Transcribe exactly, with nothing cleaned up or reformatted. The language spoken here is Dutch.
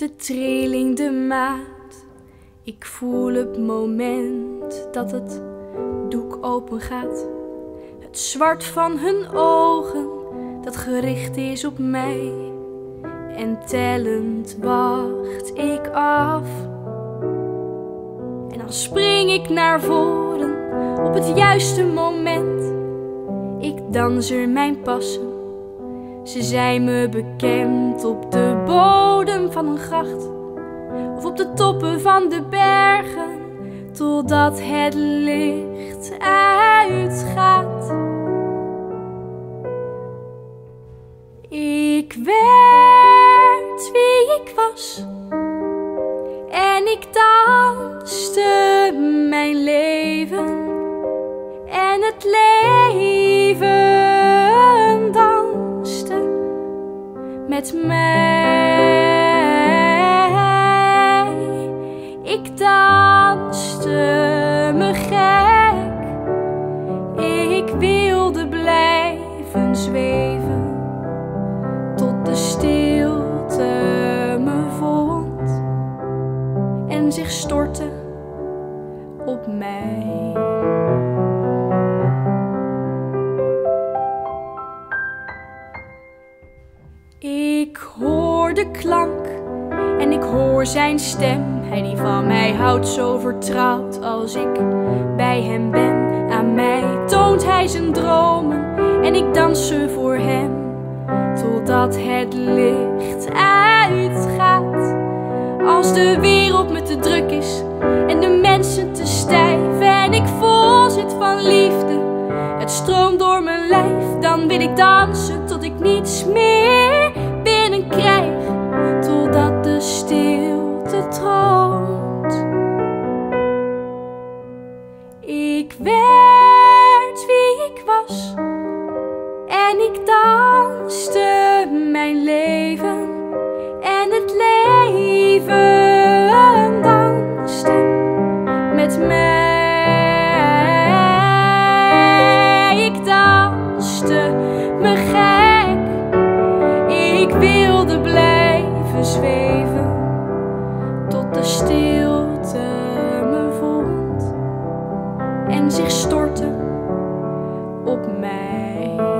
de trilling, de maat. Ik voel het moment dat het doek open gaat. Het zwart van hun ogen dat gericht is op mij. En tellend wacht ik af. En dan spring ik naar voren op het juiste moment. Ik dans er mijn passen. Ze zijn me bekend op de bodem van een gracht of op de toppen van de bergen, totdat het licht uitgaat. Ik werd wie ik was en ik danste mijn leven en het leven met mij. Ik danste me gek. Ik wilde blijven zweven tot de stilte me vond en zich stortte op mij. Ik hoor de klank en ik hoor zijn stem. Hij die van mij houdt zo vertrouwd als ik bij hem ben. Aan mij toont hij zijn dromen en ik dans ze voor hem, totdat het licht uitgaat. Als de wereld me te druk is en de mensen te stijf en ik vol zit van liefde, het stroomt door mijn lijf, dan wil ik dansen tot ik niets meer binnenkrijg, totdat de stilte troont. Ik werd wie ik was en ik danste mijn leven en het leven danste met mij. Ik danste me gek. Ik wilde blijven zweven tot de stilte me vond en zich stortte op mij.